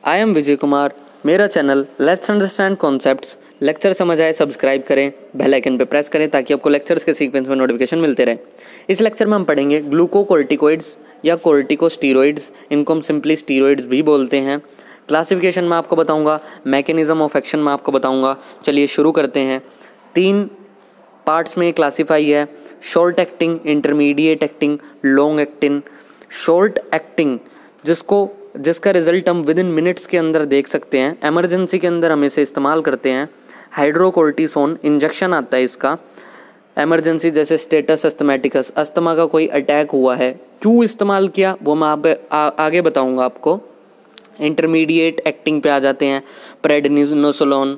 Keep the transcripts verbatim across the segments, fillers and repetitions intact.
I am Vijay Kumar. मेरा channel let's understand concepts. Lecture समझ आए सब्सक्राइब करें, बेल आइकन पर प्रेस करें ताकि आपको लेक्चर्स के सीक्वेंस में नोटिफिकेशन मिलते रहे। इस लेक्चर में हम पढ़ेंगे ग्लूकोकोर्टिकोइड्स या कोर्टिकोस्टीरोइड्स, इनको हम सिंपली स्टीरोइड्स भी बोलते हैं। क्लासिफिकेशन में आपको बताऊंगा, मैकेनिज्म ऑफ एक्शन में आपको बताऊंगा। चलिए शुरू करते हैं। तीन पार्ट्स में क्लासीफाई है: short acting, intermediate acting, long acting. Short acting जिसको जिसका रिजल्ट हम विद इन मिनट्स के अंदर देख सकते हैं, एमरजेंसी के अंदर हम इसे इस्तेमाल करते हैं। हाइड्रोकोर्टिसोन इंजेक्शन आता है इसका। एमरजेंसी जैसे स्टेटस अस्थमैटिकस, अस्थमा का कोई अटैक हुआ है, क्यों इस्तेमाल किया वो मैं आप आ, आगे बताऊंगा आपको। इंटरमीडिएट एक्टिंग पे आ जाते हैं। प्रेडनिसोलोन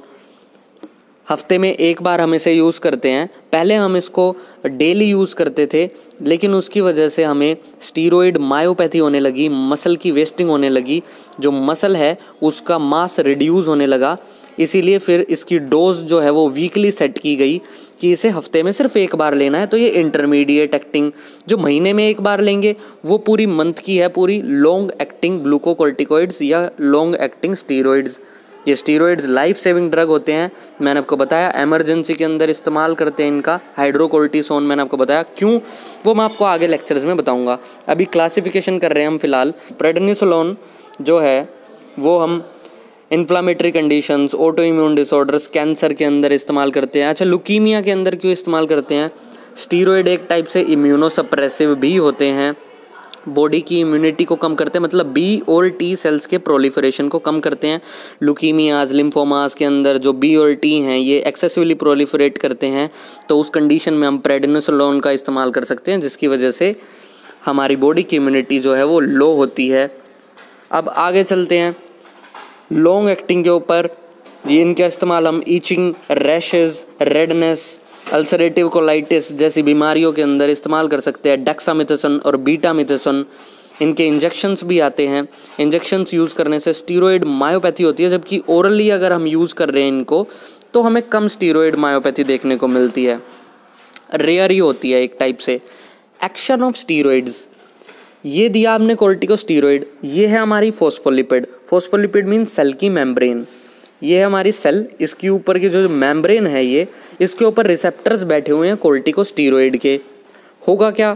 हफ्ते में एक बार हम इसे यूज़ करते हैं। पहले हम इसको डेली यूज़ करते थे, लेकिन उसकी वजह से हमें स्टीरॉयड मायोपैथी होने लगी, मसल की वेस्टिंग होने लगी, जो मसल है उसका मास रिड्यूस होने लगा। इसीलिए फिर इसकी डोज जो है वो वीकली सेट की गई कि इसे हफ्ते में सिर्फ एक बार लेना है। तो ये इंटरमीडिएट एक्टिंग जो महीने में एक बार लेंगे वो पूरी मंथ की है, पूरी लॉन्ग एक्टिंग ग्लूकोकोर्टिकोइड्स या लॉन्ग एक्टिंग स्टीरॉयड्स। ये स्टीरॉयड्स लाइफ सेविंग ड्रग होते हैं। मैंने आपको बताया एमरजेंसी के अंदर इस्तेमाल करते हैं इनका। हाइड्रोकोर्टिसोन मैंने आपको बताया क्यों, वो मैं आपको आगे लेक्चर्स में बताऊंगा। अभी क्लासिफिकेशन कर रहे हैं हम फिलहाल। प्रेडनिसोलोन जो है वो हम inflammatory conditions, auto immune disorders, cancer के अंदर इस्तेमाल करते हैं। अच्छा, ल्यूकीमिया के अंदर क्यों इस्तेमाल करते हैं? स्टीरॉयड एक टाइप से इम्यूनोसप्रेसिव भी होते हैं, बॉडी की इम्यूनिटी को कम करते हैं, मतलब बी और टी सेल्स के प्रोलिफरेशन को कम करते हैं। ल्यूकीमियाज, लिम्फोमास के अंदर जो बी और टी हैं ये एक्सेसिवली प्रोलिफरेट करते हैं, तो उस कंडीशन में हम प्रेडनिसोलोन का इस्तेमाल कर सकते हैं, जिसकी वजह से हमारी बॉडी की इम्यूनिटी जो है वो लो होती है। अब आगे चलते हैं लॉन्ग एक्टिंग के ऊपर। ये इनका इस्तेमाल हम itching, rashes, redness, ulcerative colitis जैसी बीमारियों के अंदर इस्तेमाल कर सकते हैं। डेक्सामेथासोन और बीटामेथासोन इनके इंजेक्शंस भी आते हैं। इंजेक्शंस यूज़ करने से स्टीरॉयड मायोपैथी होती है, जबकि ओरली अगर हम यूज़ कर रहे हैं इनको तो हमें कम स्टीरॉयड मायोपैथी देखने को मिलती है, रेयर ही होती है एक टाइप से। एक्शन ऑफ स्टीरॉयड्स, ये दिया आपने कोर्टिकोस्टीरॉइड, ये है हमारी फॉस्फोलिपिड। फॉस्फोलिपिड मीन सेल की मेम्ब्रेन। ये है हमारी सेल, इसके ऊपर की जो मेम्ब्रेन है ये, इसके ऊपर रिसेप्टर्स बैठे हुए हैं कोर्टिकोस्टीरॉइड के। होगा क्या?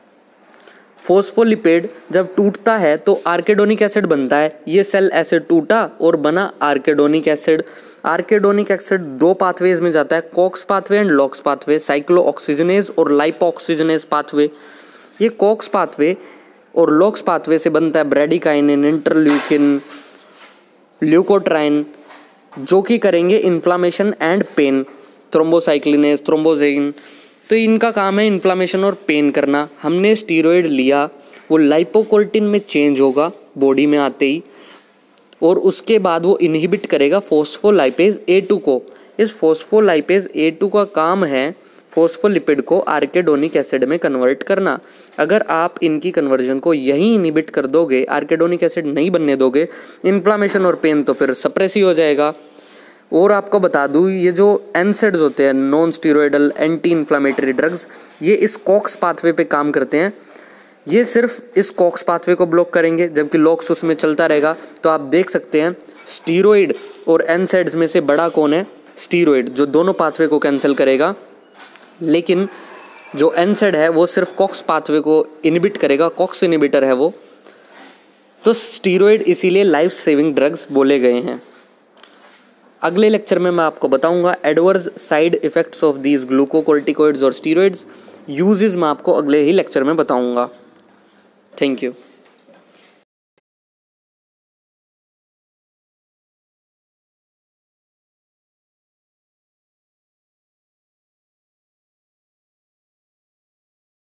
फॉस्फोलिपिड जब टूटता है तो आर्केडोनिक एसिड बनता है। ये सेल ऐसे टूटा और बना आर्केडोनिक एसिड। आर्केडोनिक एसिड दो पाथवेज में जाता है, COX pathway and LOX pathway, cyclooxygenase और लाइपोऑक्सीजनेज पाथवे। ये कॉक्स पाथवे और लॉक्स पाथवे से बनता है ब्रेडिकाइनिन, इंटरल्यूकिन, ल्यूकोट्राइन, जो कि करेंगे inflammation and pain. Thrombocyclinase, thrombogen, तो इनका काम है इन्फ्लामेशन और पेन करना। हमने स्टीरॉयड लिया, वो लाइपोकोर्टिन में चेंज होगा बॉडी में आते ही, और उसके बाद वो इनहिबिट करेगा फॉस्फोलाइपेज ए टू को। इस फॉस्फोलाइपेज ए टू का काम है फॉस्फोलिपिड को आर्केडोनिक एसिड में कन्वर्ट करना। अगर आप इनकी कन्वर्जन को यहीं इनहिबिट कर दोगे, आर्केडोनिक एसिड नहीं बनने दोगे, इन्फ्लामेशन और पेन तो फिर सप्रेस ही हो जाएगा। और आपको बता दूँ, ये जो एनसेड्स होते हैं, non steroidal anti inflammatory drugs, ये इस कॉक्स पाथवे पे काम करते हैं। ये सिर्फ इस कॉक्स पाथवे को ब्लॉक करेंगे, जबकि लॉक्स उसमें चलता रहेगा। तो आप देख सकते हैं स्टीरॉयड और एनसेड्स में से बड़ा कौन है? स्टीरॉयड, जो दोनों पाथवे को कैंसिल करेगा, लेकिन जो एनसेड है वो सिर्फ कॉक्स पाथवे को इनहिबिट करेगा, कॉक्स इनहिबिटर है वो। तो स्टीरॉयड इसीलिए लाइफ सेविंग ड्रग्स बोले गए हैं। अगले लेक्चर में मैं आपको बताऊंगा adverse side effects of these glucocorticoids और स्टीरॉयड्स। यूजेस मैं आपको अगले ही लेक्चर में बताऊंगा। Thank you.